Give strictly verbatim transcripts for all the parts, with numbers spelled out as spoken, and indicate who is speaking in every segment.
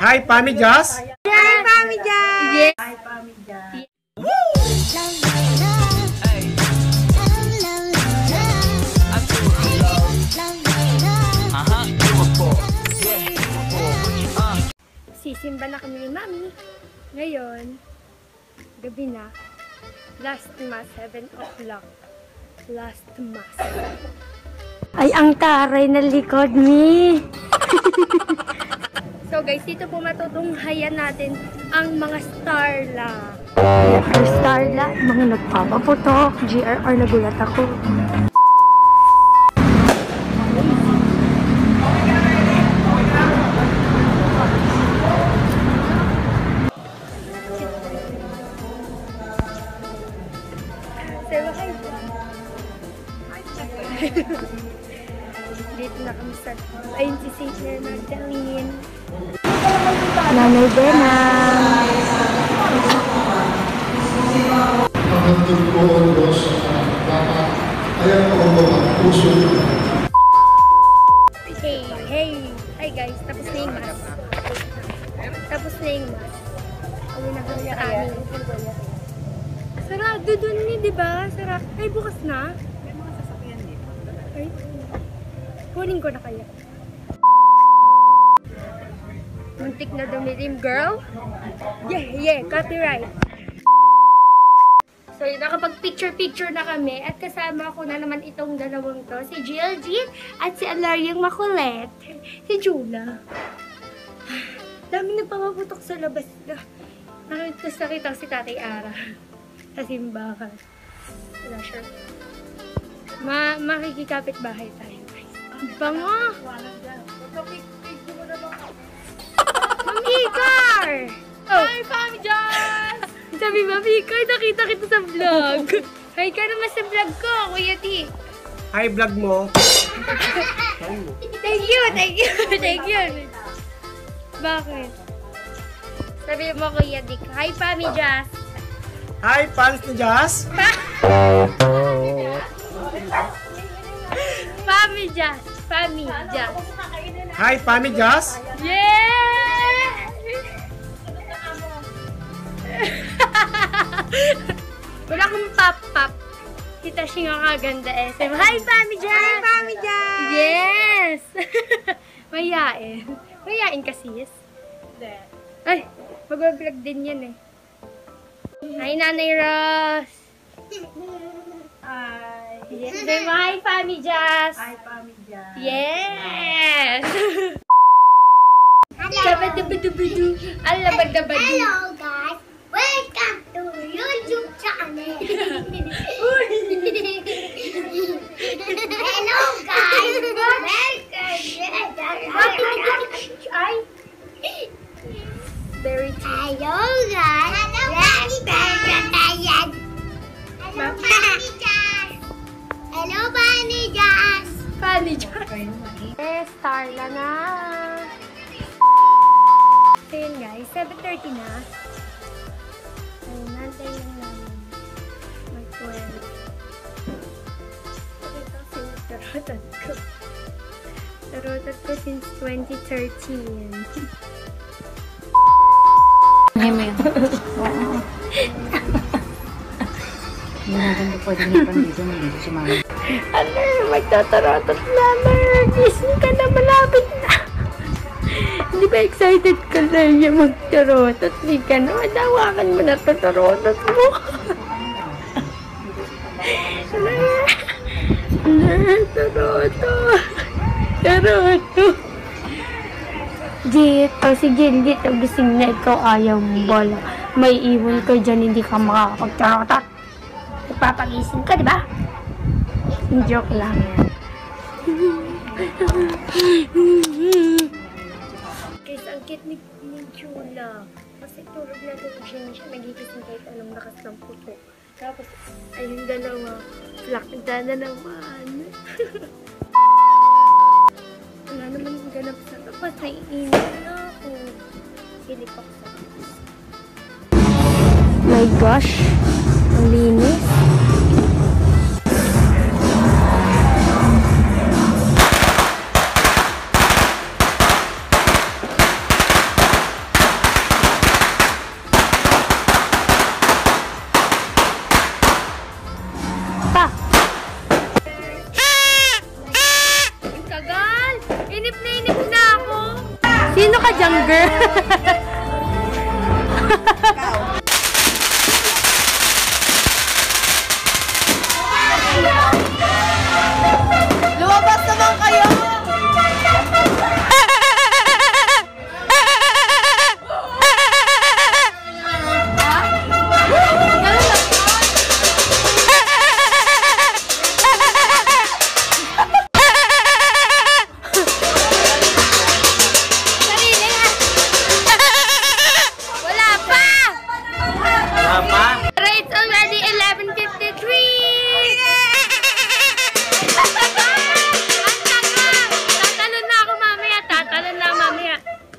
Speaker 1: Hi, Pamijas!
Speaker 2: Hi, Pamijas!
Speaker 3: Yes!
Speaker 2: Hi, Pamijas!
Speaker 1: Woo!
Speaker 3: Sisimba na kami ni Mami. Ngayon, gabi na. Last mass, seven o'clock. Last mass. Ay, ang taray na likod ni! So guys, dito po matutunghayan natin ang mga starla. Ang starla, mga nagpapaputok. G R R, nagulat ako. Dito na kami sa... Ayun si Saint Magdalene. Nanay Bena. Hey, hey. Hi guys, tapos na yung mas. Tapos na yung mas. Uwi na kami sa amin. Sarado dun ni, di ba? Sarado. Ay, bukas na. May mga sasakyan dito. Ay, kunin ko na kaya. Muntik na dumilim, girl. Yeah, yeah, copyright. So, nakapag-picture-picture na kami at kasama ko na naman itong dalawang to, si Jill Jean at si Alaryang makulit, si Jula. Dami nagpapaputok sa labas na. Nakita si Tatay Ara sa simbahan. Wala sure. Ma makikikapit bahay tayo, guys. Ang bango! Mami Car! Oh. Hi, Pamijas! Sabi, Mami Car, nakita kita sa vlog. Hi ka naman sa vlog ko, Kuya T.
Speaker 1: Hi, vlog mo.
Speaker 3: Thank you, thank you, thank you. Bakit? Sabi mo, Kuya Dick. Hi, Pamijas!
Speaker 1: Hi, fans ni Jazz!
Speaker 3: Pamijas! Pamijas!
Speaker 1: Hi, Pamijas!
Speaker 3: Yeah! Wala akong pop-pop. Kita siya nga kaganda eh. Sabi, hi, Pamijas!
Speaker 2: Hi, Pamijas!
Speaker 3: Yes! Mayain. Mayain ka, sis. Ay, mag-vlog din yan eh. Hi, Nanay Ross!
Speaker 2: Hi!
Speaker 3: Yes. Sabi mo, hi, Pamijas!
Speaker 2: Hi, Pamijas!
Speaker 3: Yes! Dabadabadubudu. Alabadabadu.
Speaker 4: Hello guys, welcome to YouTube channel. Hello guys, welcome.
Speaker 3: Ay! Very cute.
Speaker 4: Hello guys. Hello guys. Hello Pamijas. Hello Pamijas.
Speaker 3: Pamijas. Eh, Starla na. So yun guys, seven thirty na. Ayun, nantay lang namin. Mag twelve. Ito si tarotat ko. Tarotat ko since twenty thirteen.
Speaker 5: Ngayon mo yun. Oo. Hindi natin po pwede nipan dito. Nandito si mama.
Speaker 3: Ano? Magtatarotot na. Gising ka na. Malapit na. Hindi ba excited ka na yung magtarotot? Hindi ka na. Madawakan mo na tatarotot mo. Tarotot. Tarotot. Jit, o si Jill, dito gising na ikaw ayaw mo bola. May iwan ka dyan, hindi ka makakapagtarotot. Ipapagising ka, di ba? Joke lang yan. Guys, ang cute ni, ni Jula. Kasi tulog na tulog siya niya siya. Nagigising kahit anong lakas ng puto. Tapos, ayun dalawa. Plakda na naman. Wala naman yung ganap sa tapas. Naiinit na ako. Silipak sa tapas. My gosh. Ang linis. Sino ka dyan, girl?
Speaker 2: Lumabas naman kayo!
Speaker 3: Wala pa!
Speaker 1: Wala pa?
Speaker 3: Pero it's already eleven fifty-three! Ang taga! Tatalon na ako mamaya, tatalon na mamaya.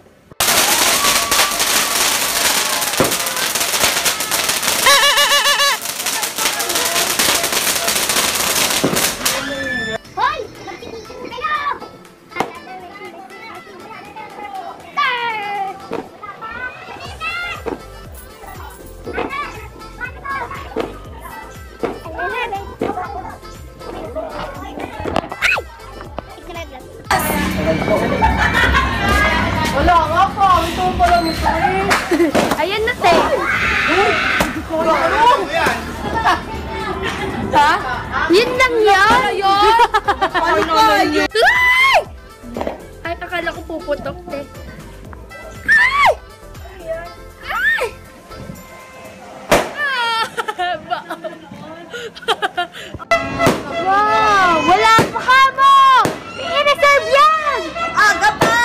Speaker 4: Hoy! Magtitigil kayo!
Speaker 2: Wala nga po. Ito pa lang ito eh.
Speaker 3: Ayan na, te.
Speaker 2: Ha?
Speaker 3: Yun lang yan.
Speaker 2: Ayun! Ano ba yun?
Speaker 3: Ay! Ay, akala ko puputok, te. Ay! Ay! Ah! Ba- Wow! Wala pa ka mo! I-reserve yan!
Speaker 2: Aga pa!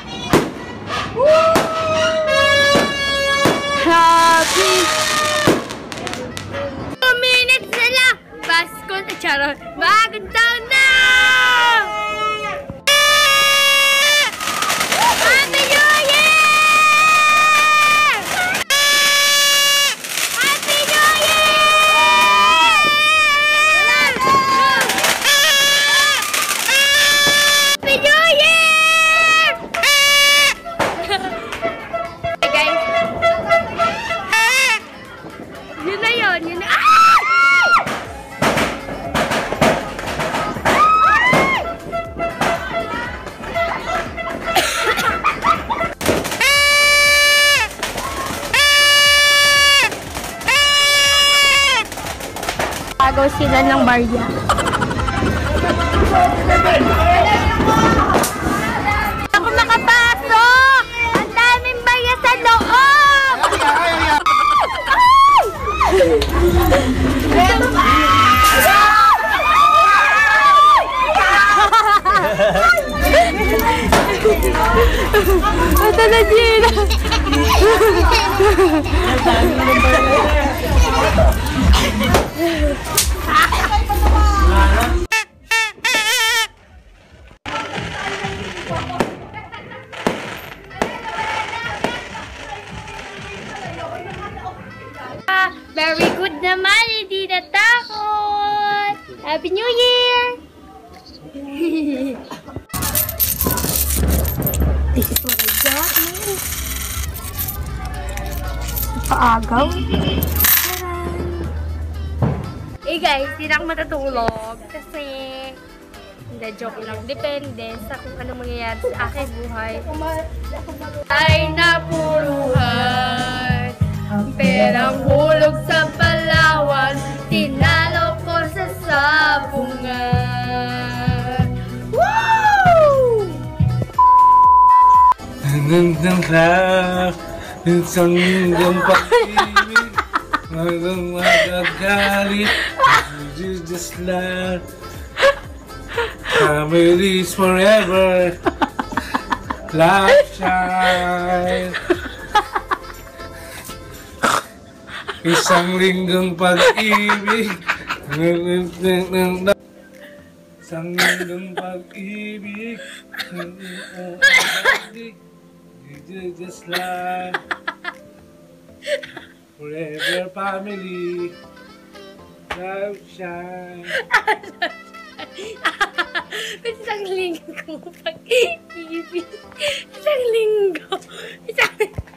Speaker 3: Happy! Two minutes na lang! Pasko na, charot! Bagong taon na! Happy New Year! Happy New Year! Happy New Year! Hey guys! Yun na yun, yun na. Ah! Agaw sila ng barya. Ako makapasok! Ang daming barya sa loob! Ito na, Gina! Very good naman, hindi natakot! Happy New Year! This is what I got, man. Paagaw. Eh guys, hindi na ako matutulog kasi hindi, joke lang. Depende sa kung ano mangyayari sa aking buhay. Ay napuruhan, perang hulog sa Palawan, tinalo ko sa sabungan. Woo!
Speaker 6: Nandang ka, isang linggang pag-ibig, hanggang magagalit, you just laugh. Families forever, love shine. Isang linggong pag-ibig, isang linggong pag-ibig, you just like forever family, love shine.
Speaker 3: Isang linggo pag-ibig. Isang linggo. Isang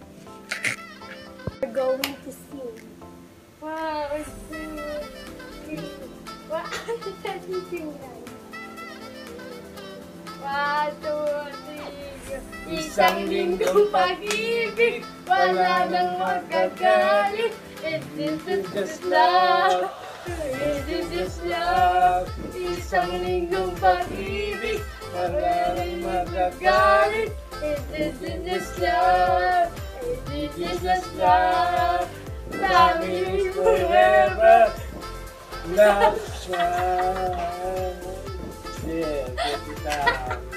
Speaker 3: We're going to sing. Wow, it's cute. Wow, that's sing. One, two, three. Isang linggong pag-ibig, wala nang magagalit. It is just love. It is just love. Isang linggong pag-ibig, wala nang magagalit. It is just love. It is just love. Love is forever.
Speaker 6: Love shine. Yeah, get it down.